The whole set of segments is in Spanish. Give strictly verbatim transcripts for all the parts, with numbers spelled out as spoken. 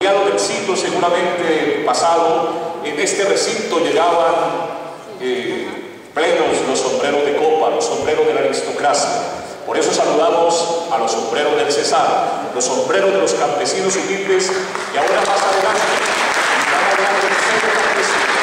del siglo seguramente pasado, en este recinto llegaban eh, plenos los sombreros de copa, los sombreros de la aristocracia. Por eso saludamos a los sombreros del Cesar, los sombreros de los campesinos humildes, y ahora más adelante están hablando de los campesinos.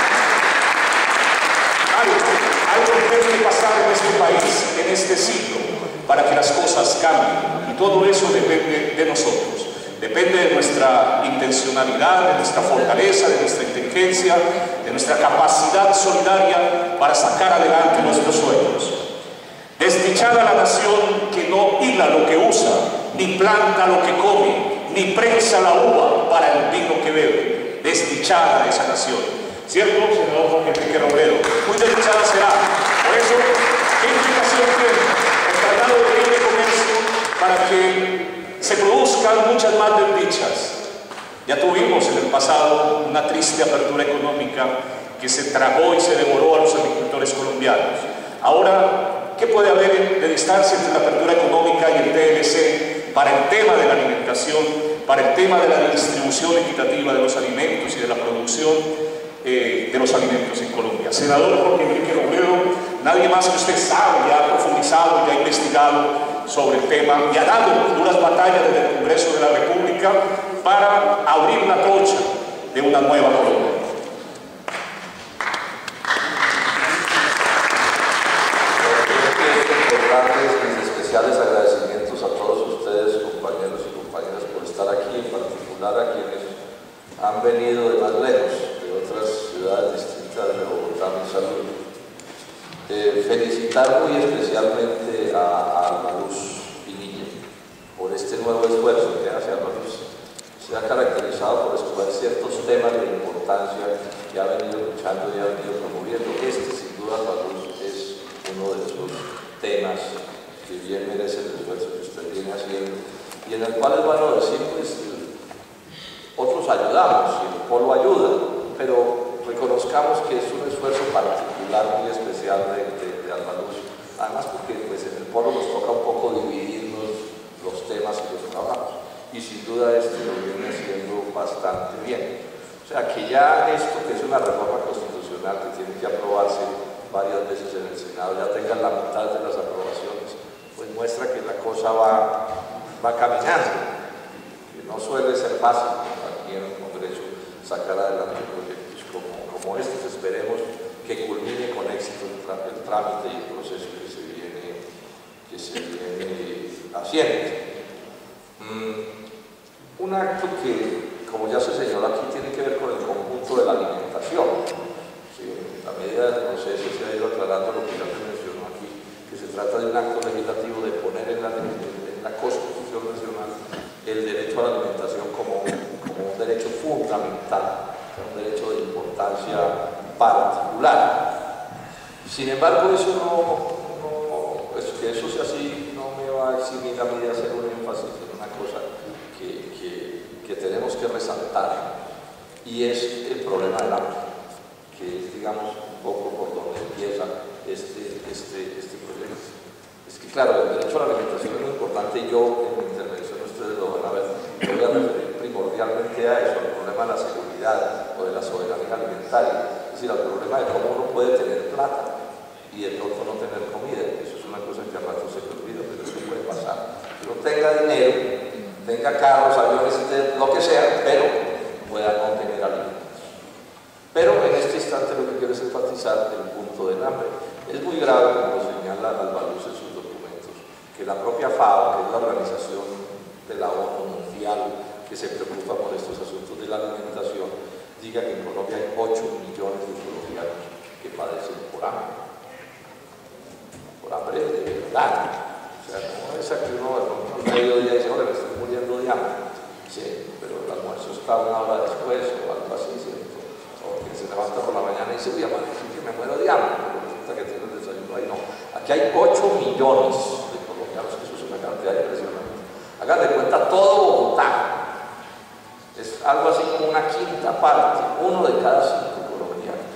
Algo, algo tiene que pasar en este país, en este siglo, para que las cosas cambien, y todo eso depende de nosotros. Depende de nuestra intencionalidad, de nuestra fortaleza, de nuestra inteligencia, de nuestra capacidad solidaria para sacar adelante nuestros sueños. Desdichada la nación que no hila lo que usa, ni planta lo que come, ni prensa la uva para el vino que bebe. Desdichada esa nación. ¿Cierto, senador Juan Enrique Robledo? Muy desdichada será. Por eso, ¿qué implicación tiene el Tratado de Libre Comercio para que se produzcan muchas más desdichas? Ya tuvimos en el pasado una triste apertura económica que se tragó y se devoró a los agricultores colombianos. Ahora, ¿qué puede haber de distancia entre la apertura económica y el T L C para el tema de la alimentación, para el tema de la distribución equitativa de los alimentos y de la producción eh, de los alimentos en Colombia? Senador Jorge Enrique Robledo, nadie más que usted sabe, ya ha profundizado, ya ha investigado sobre el tema y ha dado duras batallas desde el Congreso de la República para abrir la trocha de una nueva Colombia. Mis especiales agradecimientos a todos ustedes, compañeros y compañeras, por estar aquí, en particular a quienes han venido de más lejos, de otras ciudades distintas de Bogotá, mi saludo. Eh, felicitar muy especialmente a, a Alma Luz Pinilla por este nuevo esfuerzo que hace. Alma Luz se ha caracterizado por escoger ciertos temas de importancia que ha venido luchando y ha venido promoviendo. Este, sin duda, Alma Luz es uno de esos temas que bien merece el esfuerzo que usted viene haciendo y en el cual es bueno decir, pues, otros ayudamos y el Polo ayuda, pero reconozcamos que es un esfuerzo particular, muy especial de, de, de Alma Luz, además porque pues, en el Polo nos toca un poco dividirnos los temas y los trabajos, y sin duda este lo viene haciendo bastante bien. O sea que ya esto, que es una reforma constitucional que tiene que aprobarse varias veces en el Senado, ya tengan la mitad de las aprobaciones, pues muestra que la cosa va, va caminando, que no suele ser fácil aquí en el Congreso sacar adelante proyectos como, como estos. Esperemos que culmine con éxito el, el trámite y el proceso que se viene, que se viene haciendo. Mm, un acto que, como ya se señaló aquí, tiene que ver con el conjunto de la alimentación. Sí, en la medida del proceso se ha ido aclarando lo que ya se mencionó aquí, que se trata de un acto legislativo de poner en la, en la Constitución Nacional el derecho a la alimentación como, como un derecho fundamental, un derecho de importancia particular. Sin embargo, eso no, no pues que eso sea así no me va a eximir a mí de hacer un énfasis en una cosa que, que, que tenemos que resaltar, y es el problema del hambre, que es, digamos, un poco por donde empieza este, este, este proyecto. Es que, claro, el derecho a la alimentación es muy importante, y yo en mi intervención, ustedes lo van a ver, me voy a referir primordialmente a eso, al problema de la seguridad o de la soberanía alimentaria, es decir, al problema de cómo uno puede tener plata y de pronto no tener comida. Eso es una cosa que a rato se te olvida, pero eso puede pasar. Que uno tenga dinero, tenga carros, aviones, lo que sea, pero pueda no tener alimentos. Pero en este instante lo que quiero es enfatizar el punto del hambre. Es muy grave, como lo señala Alma Luz en sus documentos, que la propia FAO, que es la organización de la ONU mundial que se preocupa por estos asuntos de la alimentación, diga que en Colombia hay ocho millones de colombianos que padecen por hambre. Por hambre de verdad. O sea, no es que uno al mediodía dice, ahora me estoy muriendo de hambre. Sí, pero el almuerzo está una hora después o algo así, ¿cierto? O que se levanta por la mañana y dice, voy a decir que me muero de hambre, pero resulta que tiene el desayuno ahí. No, aquí hay ocho millones de colombianos, que eso es una cantidad impresionante. Hagan de cuenta todo Bogotá. Es algo así como una quinta parte, uno de cada cinco colombianos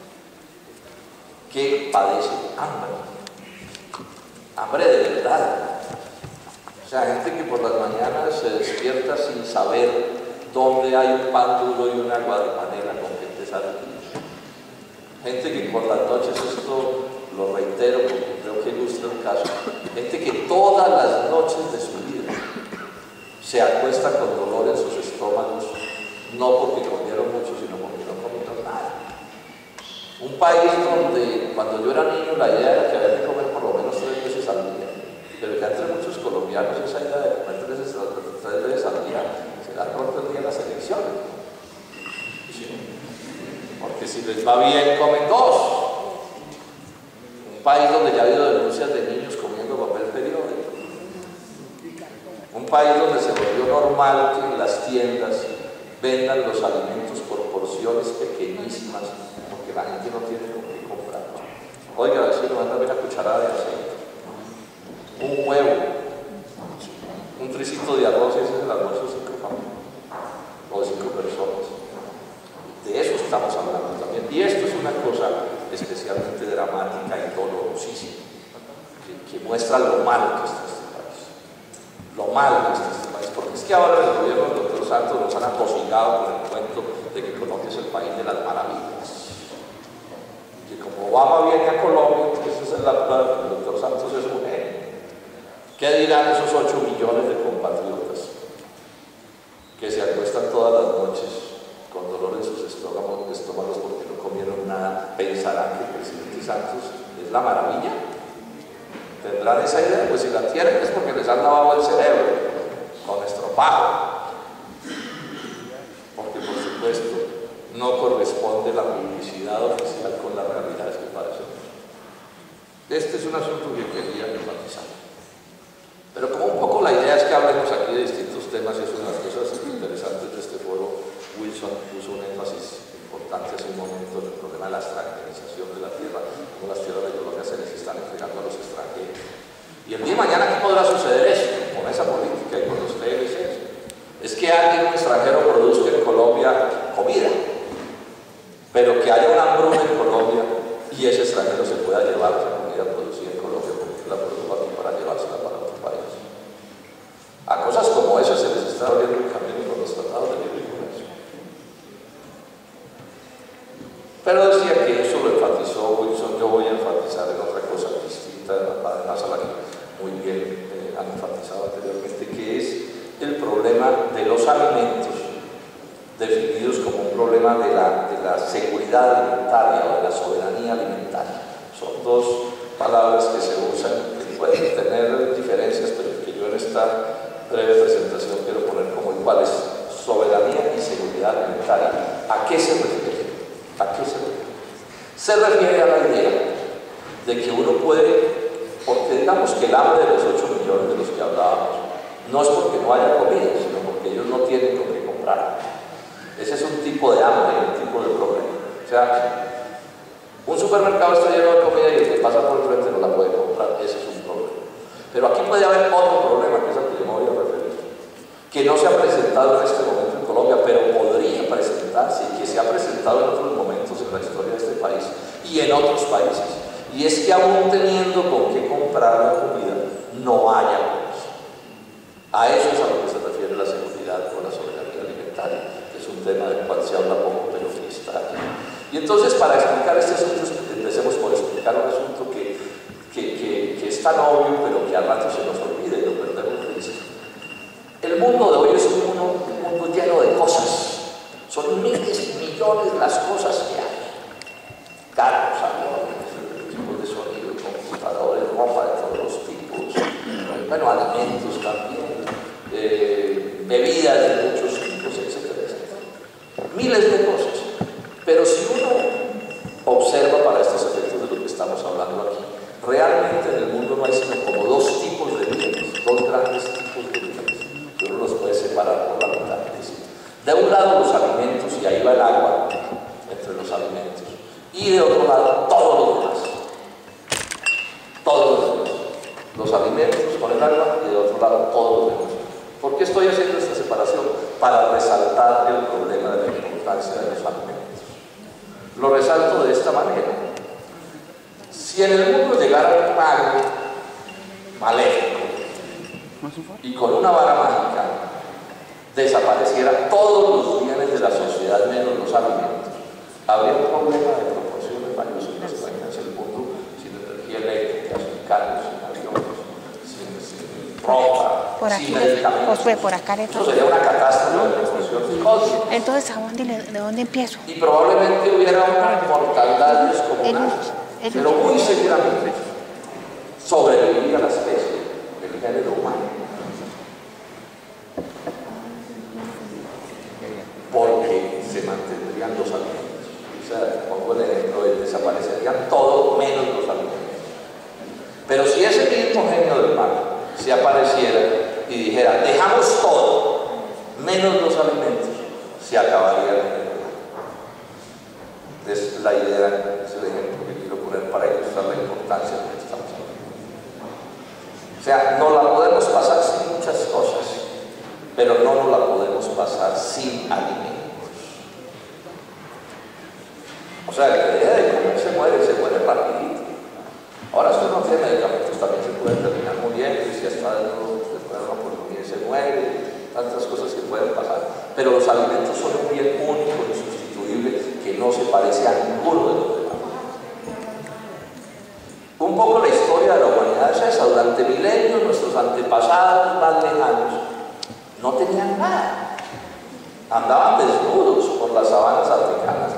que padece hambre. Hambre de verdad. O sea, gente que por las mañanas se despierta sin saber donde hay un pan duro y un agua de panela con gente sana. Gente que por las noches, esto lo reitero porque creo que ilustra un caso, gente que todas las noches de su vida se acuesta con dolor en sus estómagos, no porque comieron mucho, sino porque no comieron nada. Un país donde cuando yo era niño la idea era que había que comer por lo menos tres veces al día, pero ya entre muchos colombianos esa idea de comer tres veces, tres veces al día se la roto el día en las elecciones. Sí. Porque si les va bien, comen dos. Un país donde ya ha habido denuncias de niños comiendo papel periódico. Un país donde se volvió normal que en las tiendas vendan los alimentos por porciones pequeñísimas porque la gente no tiene con qué comprar. Oiga, a ver si me manda una cucharada de aceite, un huevo, un tricito de arroz, ese es el almuerzo de cinco familias o de cinco personas. De eso estamos hablando también. Y esto es una cosa especialmente dramática y dolorosísima, que, que muestra lo malo que está este país. Lo malo que está este país. Porque es que ahora el gobierno del doctor Santos nos han atosigado con el cuento de que Colombia es el país de las maravillas. Que como Obama viene a Colombia, pues esa es la prueba, el doctor Santos es un genio. ¿Qué dirán esos ocho millones de compatriotas que se acuestan todas las noches con dolor en sus estómagos, estómagos porque no comieron nada? ¿Pensarán que el presidente Santos es la maravilla? ¿Tendrán esa idea? Pues si la tienen es porque les han lavado el cerebro con estropajo, porque por supuesto no corresponde la publicidad oficial con las realidades que padecemos. Este es un asunto que quería enfatizar. Pero como un poco la idea es que hablemos aquí de distintos temas, y es una de las cosas interesantes de este foro. Wilson puso un énfasis importante hace un momento en el problema de la extranjerización de la tierra, como las tierras de Colombia se les están entregando a los extranjeros. Y el día de mañana, ¿qué podrá suceder eso con esa política y con los T L Cs? Es que alguien, un extranjero, produzca en Colombia comida, pero que haya una hambruna en Colombia y ese extranjero se pueda llevar esa comida producida en Colombia porque la produjo aquí para llevársela para otro país. A cosas como esas se les está abriendo el camino con los tratados de libre comercio. Pero decía que eso lo enfatizó Wilson. Yo voy a enfatizar en otra cosa distinta, además a la que muy bien eh, han enfatizado anteriormente, que es el problema de los alimentos definidos como un problema de la, de la seguridad alimentaria o de la soberanía alimentaria. Son dos palabras que se usan, que pueden tener diferencias, pero que yo en esta breve presentación quiero poner como iguales: soberanía y seguridad alimentaria. ¿A qué se refiere? ¿A qué se refiere? Se refiere a la idea de que uno puede, porque digamos que el hambre de los ocho millones de los que hablábamos no es porque no haya comida, sino porque ellos no tienen con qué comprar. Ese es un tipo de hambre, un tipo de problema. O sea, un supermercado está lleno de comida y el que pasa por el frente no la puede comprar. Ese es un problema. Pero aquí puede haber otro problema, que es al que yo me voy a referir, que no se ha presentado en este momento en Colombia, pero podría presentarse, y que se ha presentado en otros momentos en la historia de este país y en otros países. Y es que aún teniendo con qué comprar la comida, no haya comida. A eso es a lo que se refiere la seguridad o la soberanía alimentaria, que es un tema del cual se habla poco, pero que está aquí. Y entonces, para explicar este asunto, empecemos por explicar un asunto que, que, que, que es tan obvio, pero que a rato se nos olvida y lo perdemos de vista. El mundo de hoy es un mundo, un mundo lleno de cosas. Son miles y millones las cosas que hay. Carros, aviones, equipos de sonido, computadores, ropa de todos los tipos, bueno, alimentos también, eh, bebidas de muchos tipos, etcétera, etcétera. Miles de cosas. Pero si uno observa para estos efectos de lo que estamos hablando aquí, realmente en el mundo no hay sino como dos tipos de bienes, dos grandes tipos de bienes, que uno los puede separar por la mitad. De un lado los alimentos, y ahí va el agua entre los alimentos, y de otro lado todos los demás. Todos los demás. Los alimentos con el agua y de otro lado todos los demás. ¿Por qué estoy haciendo esta separación? Para resaltar el problema de la importancia de los alimentos. Lo resalto de esta manera. Si en el mundo llegara un mago maléfico y con una vara mágica desapareciera todos los bienes de la sociedad menos los alimentos, habría un problema de proporciones mayúsculas. Imagínense el mundo sin energía eléctrica, sin carros, sin aviones, sin, sin ropa, por aquí, sin medicamentos. Josué, por acá le Eso sería una catástrofe de proporciones cósmicas. Entonces, ¿a dónde, le- ¿de dónde empiezo? Y probablemente hubiera una mortandad descomunal, El- el- pero muy seguramente sobreviviría la especie, el género humano. Porque se mantendrían los alimentos. O sea, pongo el ejemplo de desaparecerían todo menos los alimentos. Pero si ese mismo genio del mal se apareciera y dijera, dejamos todo menos los alimentos, se acabaría el género humano. Es la idea, es el ejemplo que quiero poner para ilustrar la importancia de lo que estamos hablando. O sea, no la podemos pasar sin muchas cosas, pero no nos la podemos pasar sin alimentos. O sea, el que deja de comer se muere, se muere rapidito. Ahora, si uno no tiene medicamentos, también se puede terminar muriendo, y si hasta no se puede una pulmonía se muere, tantas cosas que pueden pasar. Pero los alimentos son un bien único, insustituible, que no se parece a ninguno de los demás. Un poco la historia de la humanidad es esa. Durante milenios, nuestros antepasados más lejanos no tenían nada. Andaban desnudos por las sabanas africanas